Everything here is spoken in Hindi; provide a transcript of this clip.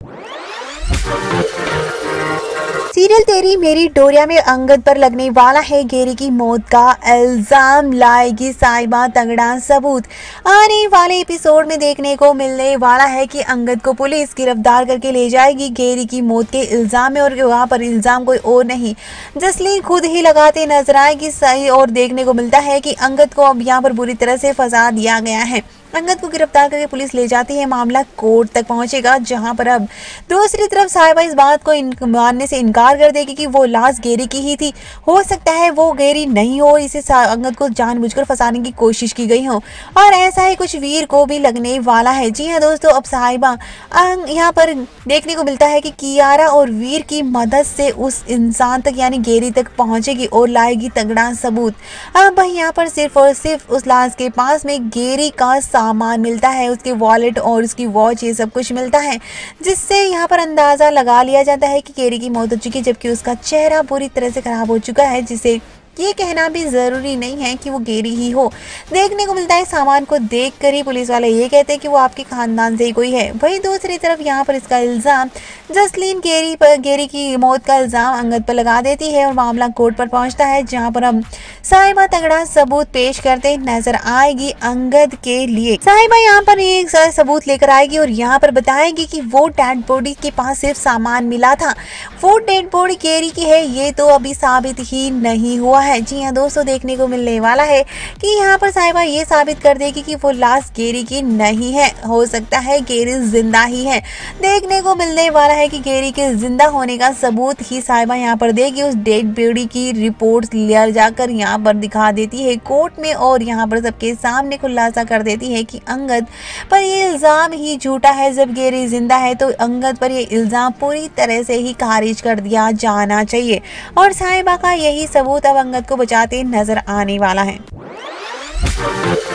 सीरियल तेरी मेरी डोरिया में अंगद पर लगने वाला है गेरी की मौत का इल्जाम, लाएगी साहिबा तगड़ा सबूत। आने वाले एपिसोड में देखने को मिलने वाला है कि अंगद को पुलिस गिरफ्तार करके ले जाएगी गेरी की मौत के इल्जाम में, और वहाँ पर इल्जाम कोई और नहीं जसलीन खुद ही लगाते नजर आएगी। सही और देखने को मिलता है कि अंगद को अब यहाँ पर बुरी तरह से फंसा दिया गया है। अंगद को गिरफ्तार करके पुलिस ले जाती है, मामला कोर्ट तक पहुंचेगा, जहां पर अब दूसरी तरफ साहिबा इस बात को मानने से इनकार कर देगी कि वो लाश गेरी की ही थी। हो सकता है वो गेरी नहीं हो, इसे अंगद को जानबूझकर फंसाने की कोशिश की गई हो, और ऐसा ही कुछ वीर को भी लगने वाला है। जी हाँ दोस्तों, अब साहिबा यहाँ पर देखने को मिलता है कि कियारा और वीर की मदद से उस इंसान तक यानी गेरी तक पहुंचेगी और लाएगी तगड़ा सबूत। अब यहाँ पर सिर्फ और सिर्फ उस लाश के पास में गेरी का सामान मिलता है, उसके वॉलेट और उसकी वॉच, ये सब कुछ मिलता है, जिससे यहाँ पर अंदाजा लगा लिया जाता है कि गेरी की मौत हो चुकी है, जबकि उसका चेहरा पूरी तरह से खराब हो चुका है, जिसे ये कहना भी जरूरी नहीं है कि वो गेरी ही हो। देखने को मिलता है सामान को देखकर ही पुलिस वाले ये कहते हैं कि वो आपके खानदान से ही कोई है। वहीं दूसरी तरफ यहाँ पर इसका इल्जाम जसलीन गेरी की मौत का इल्जाम अंगद पर लगा देती है, और मामला कोर्ट पर पहुंचता है, जहां पर अब साहिबा तगड़ा सबूत पेश करते नजर आएगी अंगद के लिए। साहिबा यहाँ पर एक सबूत लेकर आएगी और यहाँ पर बताएगी कि वो डेड बॉडी के पास सिर्फ सामान मिला था, वो डेड बॉडी गेरी की है, ये तो अभी साबित ही नहीं हुआ है। जी हाँ दोस्तों, देखने को मिलने वाला है कि यहाँ पर साहिबा ये साबित कर देगी कि वो लाश गेरी की नहीं है, हो सकता है गेरी जिंदा ही है। देखने को मिलने वाला है कि गेरी के जिंदा होने का सबूत ही साहिबा यहाँ पर देगी। उस डेड बॉडी की रिपोर्ट ले जाकर यहाँ पर दिखा देती है कोर्ट में, और यहाँ पर सबके सामने खुलासा कर देती है कि अंगद पर ये इल्जाम ही झूठा है। जब गेरी जिंदा है तो अंगद पर ये इल्जाम पूरी तरह से ही खारिज कर दिया जाना चाहिए, और साहिबा का यही सबूत अब अंगद को बचाते नजर आने वाला है।